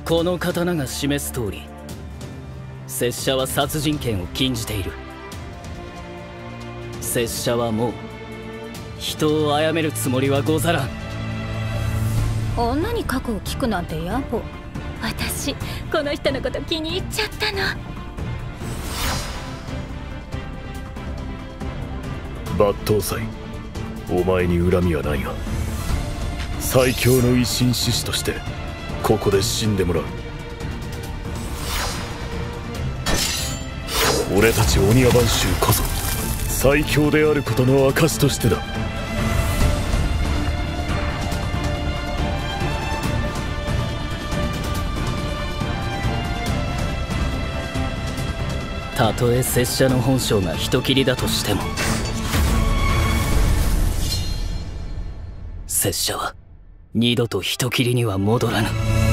この刀が示す通り、拙者は殺人剣を禁じている。拙者はもう人を殺めるつもりはござらん。 女に過去を聞くなんて野暮。私この人のこと気に入っちゃったの。 抜刀斎、お前に恨みはないが、最強の維新志士としてここで死んでもらう。俺たち御庭番衆こそ最強であることの証としてだ。 たとえ拙者の本性が人斬りだとしても、拙者は二度と人斬りには戻らぬ。